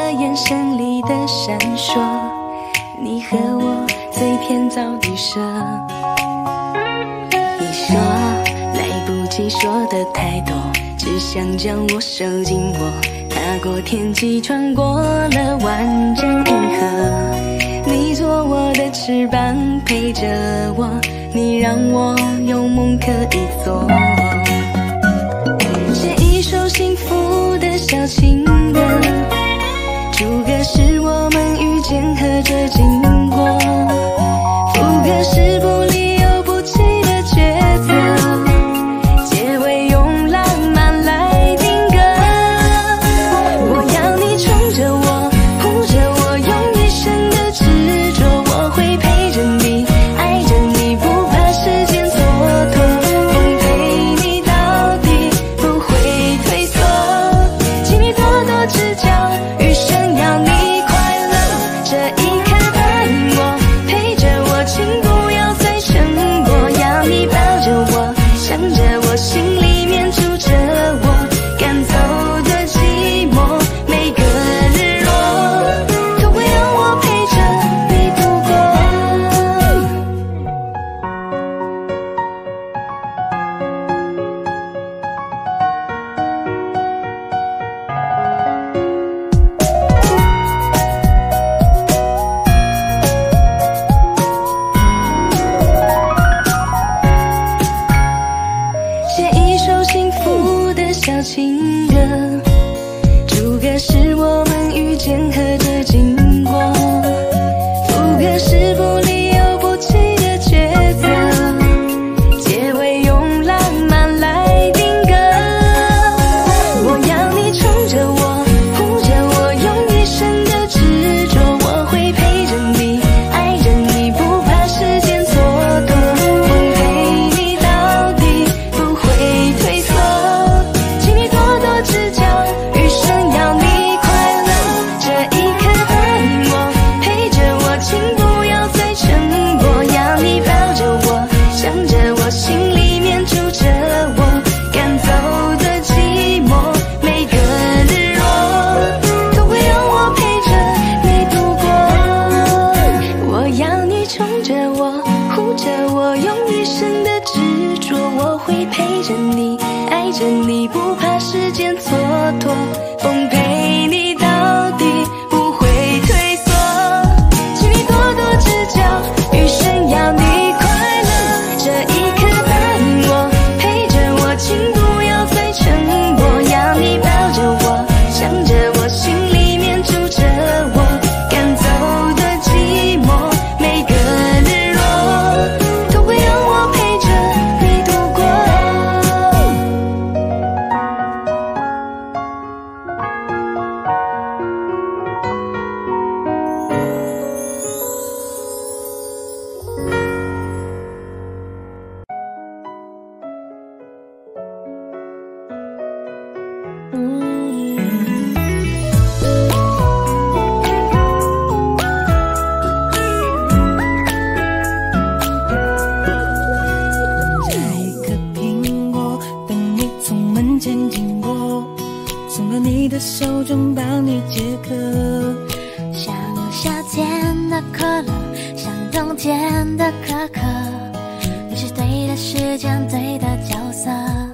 眼神里的闪烁，你和我最天造地设。你说来不及说的太多，只想将我收进我，踏过天际，穿过了万丈银河。你做我的翅膀，陪着我，你让我有梦可以做。写一首幸福的小情歌，主歌是我们遇见和这经过，副歌是不离又不弃的抉择，结尾用浪漫来定格。我要你宠着我，护着我，用一生的执着，我会陪着你，爱着你，不怕时间蹉跎，奉陪你到底，不会退缩。请你多多指教，余生要你快乐，这一刻答应我，陪着我，请不要再沉默，要你抱着我，想着我，心里面住着我，赶走的寂寞，每个日落都会让我陪着你度过。写一首幸福的小情歌，主歌是我们遇见和这经过，副歌是不离又不弃的抉择，结尾用浪漫来定格。我要你宠着我，护着我，用一生的执着，我会陪着你，爱着你，不怕时间蹉跎，奉陪你到底，不会退缩。请你多多指教，余生要你快乐，这一刻答应我，陪着我，请不要再沉默，要你抱着我，想着我，心里面住着我，赶走的寂寞，每个日落都会让我陪着你度过。我要你宠着我，护着我，用一生的执着，我会陪着你，爱着你，不怕时间蹉跎，奉陪你到底，不会退缩。请你多多指教，余生要你快乐，这一刻答应我，陪着我，请不要再沉默，要你抱着我，想着我，心里面住着我，赶走的寂寞，每个日落都会让我陪着你度过。 摘一颗苹果，等你从门前经过，送到你的手中，帮你解渴。 像夏天的可乐，像冬天的可可，你是对的时间，对的角色。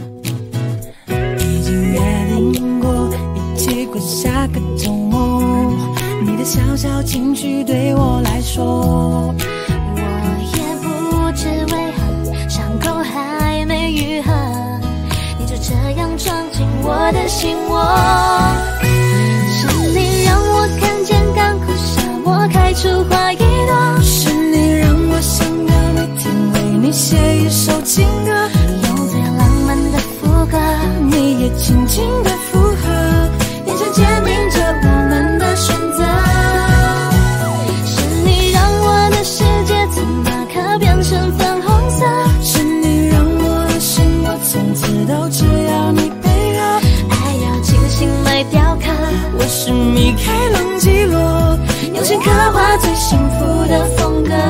已经约定过，一起过下个周末。你的小小情绪对我来说， 我也不知为何，伤口还没愈合，你就这样闯进我的心窝。是你让我看见港口沙漠开出花一朵， 是你让我想要每天为你写一首情歌， 用最浪漫的副歌， 你也轻轻的附和，眼神坚定着我们的选择。 是你让我的世界从那刻变成粉红色， 是你让我的心我从此都只要你配合， 爱要精心来雕刻。 我是米开朗基罗，用心刻画最幸福的风格，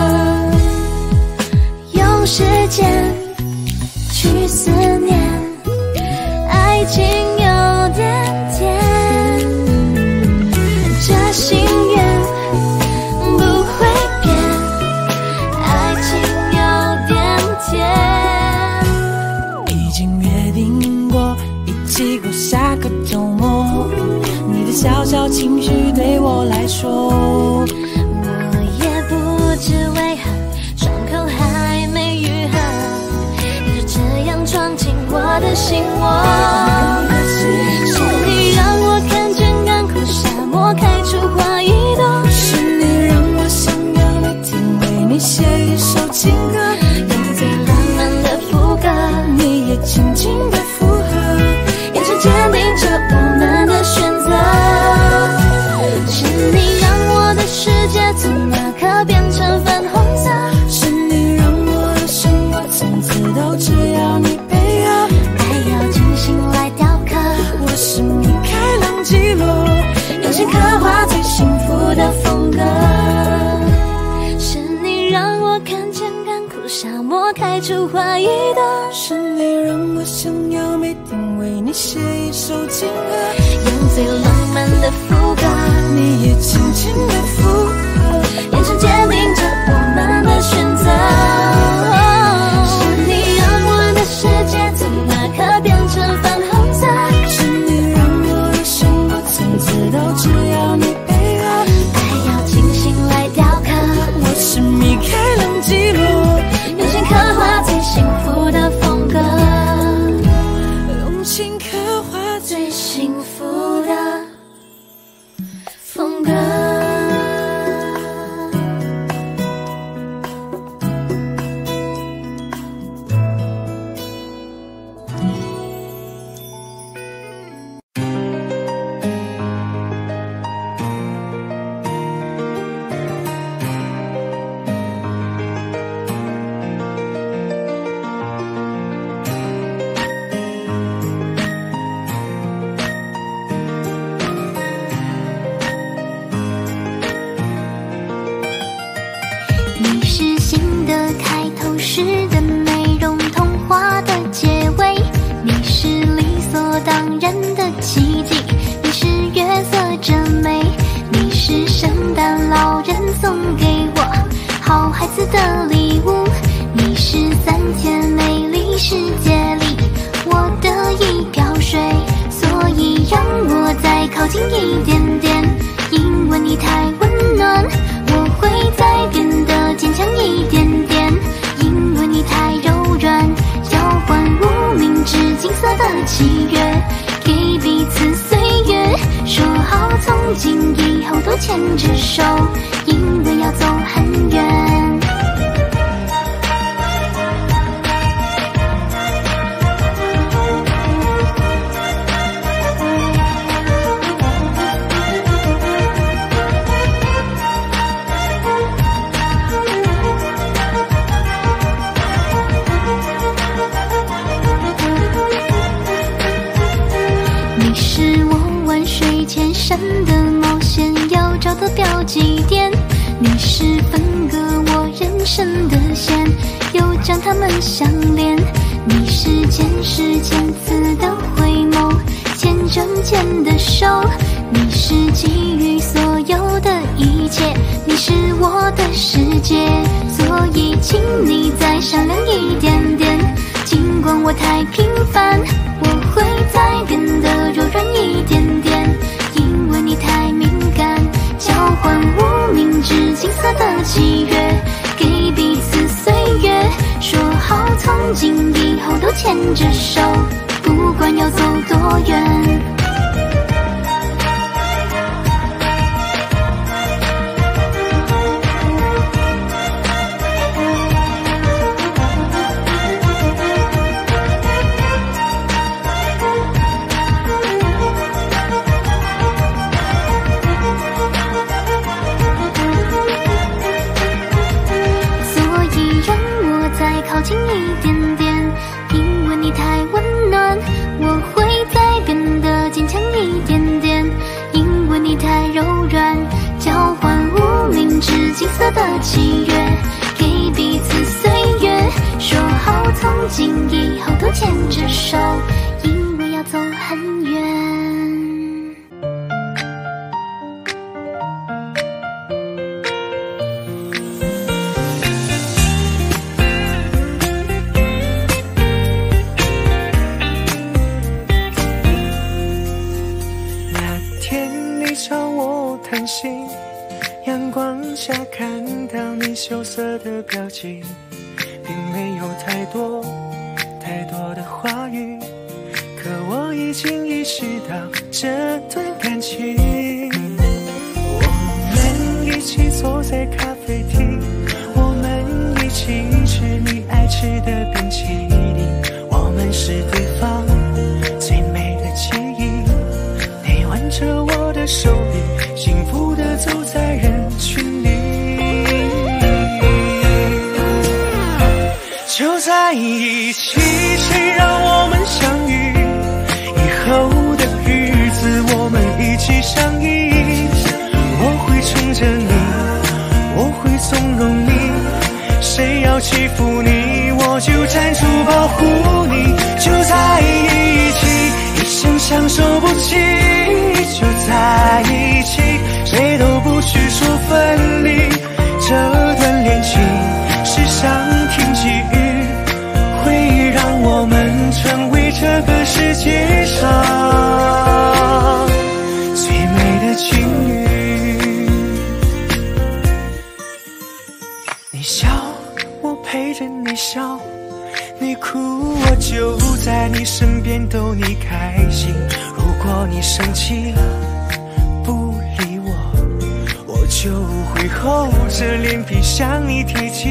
用时间去思念，爱情有点甜， 绪对我来说。 我也不知为何，伤口还没愈合，你就这样闯进我的心窝。是你让我看见干枯沙漠开出花一朵， 是你让我想要每天为你写一首情歌， 用最浪漫的副歌， 你也轻轻地附和， 眼神坚定着我们的选择。是你让我的世界从那刻变成粉红色， 是你让我的生活从此都只要你配合， 爱要精心来雕刻， 我是米开朗基罗， 用心刻画最幸福的风格。是你让我看见干枯沙漠开出花一朵， 是你让我想要每天为你写一首情歌， 用最浪漫的副歌， 你也轻轻地附和， 眼神坚定着我们的选择。是你让我的世界从那刻变成粉红色， 是你让我的生活从此都只要你配合， 爱要精心来雕刻， 我是米开朗基罗， 用心刻画最幸福的风格， 用心刻画最幸福的风格。你是新的开头诗的内容，童话的结尾，你是理所当然的奇迹，你是月色真美，你是圣诞老人送给我好孩子的礼物，你是3000美丽世界里我的一瓢水，所以让我再靠近一点点，因为你太温暖，我会再变得坚强一点点，因为你太柔软，交换无名指金色的契约，给彼此岁月，说好从今以后都牵着手，因为要走很远。你是我万水千山的冒险要找的标记点，你是分割我人生的线，又将它们相连，你是前世千次的回眸，千针间的手，你是给予所有的一切，你是我的世界，所以请你再善良一点点，尽管我太平凡，我会再变得柔软一点点，因为你太敏感，交换无名指金色的契约，给彼此岁月，说好从今以后都牵着手，不管要走多远。靠近一点点，因为你太温暖，我会再变得坚强一点点，因为你太柔软，交换无名指金色的契约，给彼此岁月，说好从今以后都牵着手，因为要走很远。 朝我我贪心，阳光下看到你羞涩的表情，并没有太多的话语，可我已经意识到这段感情。我们一起坐在咖啡厅，我们一起吃你爱吃的冰淇淋，我们是对方最美的记忆。你挽着我的手臂，幸福地走在人群里。就在一起，谁让我们相遇？以后的日子我们一起相依。我会宠着你，我会纵容你，谁要欺负你，我就站出保护你。就在一起，一生相守不弃。就在一起，谁都不许说分离。这段恋情是上天给予，会让我们成为这个世界上最美的情侣。你笑，我陪着你笑，你哭，我就在你身边逗你开心。如果你生气不理我，我就会厚着脸皮向你提起。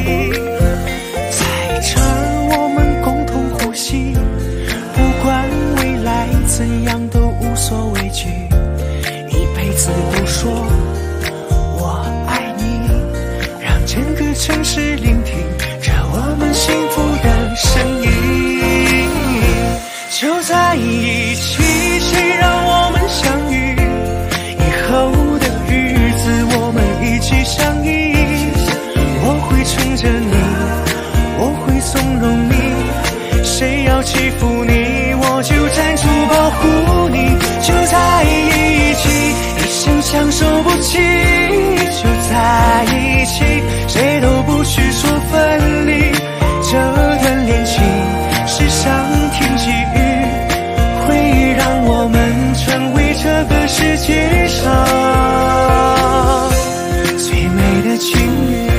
在这儿我们共同呼吸，不管未来怎样都无所畏惧，一辈子都说我爱你，让整个城市聆听着我们幸福的声音。就在一起，谁让我们相遇？以后的日子我们一起相依。我会宠着你，我会纵容你，谁要欺负你，我就站出保护你。就在一起，一生相守不弃。就在一起，谁都不许说分离。这段恋情是上天给予，会让我们成为这个世界上最美的情侣。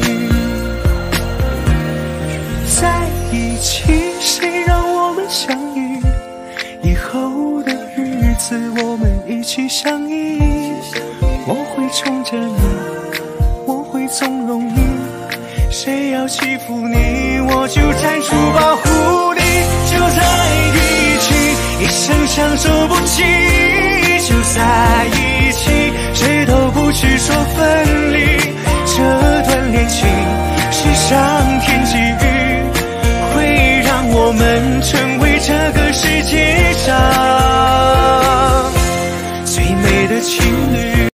在一起，谁让我们相遇？以后的日子我们一起相依。我会宠着你，我会纵容你，谁要欺负你，我就站出保护你。就在一起，一生相守不弃。就在一起，